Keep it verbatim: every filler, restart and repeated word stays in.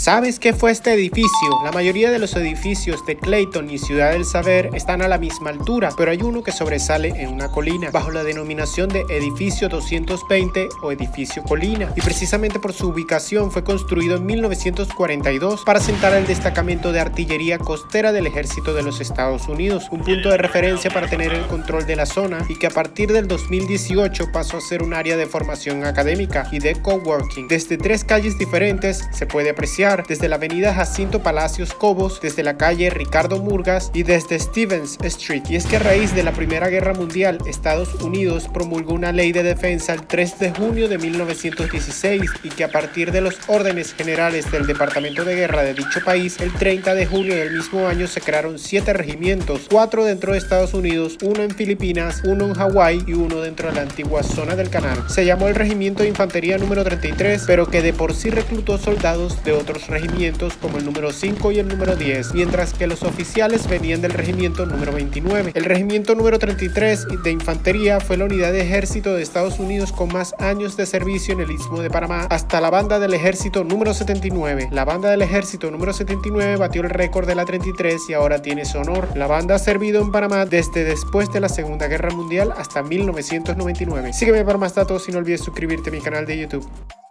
¿Sabes qué fue este edificio? La mayoría de los edificios de Clayton y Ciudad del Saber están a la misma altura, pero hay uno que sobresale en una colina, bajo la denominación de Edificio doscientos veinte o Edificio Colina, y precisamente por su ubicación fue construido en mil novecientos cuarenta y dos para sentar el destacamento de artillería costera del ejército de los Estados Unidos, un punto de referencia para tener el control de la zona y que a partir del dos mil dieciocho pasó a ser un área de formación académica y de coworking. Desde tres calles diferentes se puede apreciar, desde la avenida Jacinto Palacios Cobos, desde la calle Ricardo Murgas y desde Stevens Street. Y es que a raíz de la Primera Guerra Mundial, Estados Unidos promulgó una ley de defensa el tres de junio de mil novecientos dieciséis y que a partir de los órdenes generales del Departamento de Guerra de dicho país, el treinta de junio del mismo año se crearon siete regimientos, cuatro dentro de Estados Unidos, uno en Filipinas, uno en Hawái y uno dentro de la antigua zona del canal. Se llamó el Regimiento de Infantería número treinta y tres, pero que de por sí reclutó soldados de otros regimientos como el número cinco y el número diez, mientras que los oficiales venían del regimiento número veintinueve. El regimiento número treinta y tres de Infantería fue la unidad de ejército de Estados Unidos con más años de servicio en el Istmo de Panamá, hasta la banda del ejército número setenta y nueve. La banda del ejército número setenta y nueve batió el récord de la treinta y tres y ahora tiene ese honor. La banda ha servido en Panamá desde después de la Segunda Guerra Mundial hasta mil novecientos noventa y nueve. Sígueme para más datos y no olvides suscribirte a mi canal de YouTube.